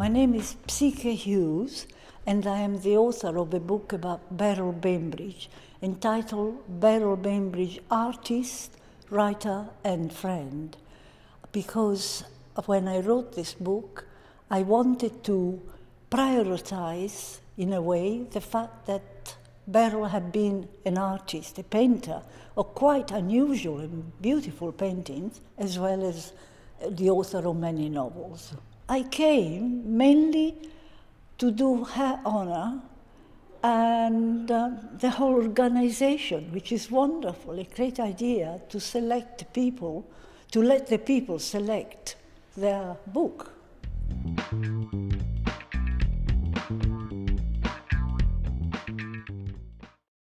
My name is Pische Hughes, and I am the author of a book about Beryl Bainbridge, entitled Beryl Bainbridge, Artist, Writer and Friend. Because when I wrote this book, I wanted to prioritize, in a way, the fact that Beryl had been an artist, a painter, of quite unusual and beautiful paintings, as well as the author of many novels. I came mainly to do her honor and the whole organization, which is wonderful, a great idea to select people, to let the people select their book.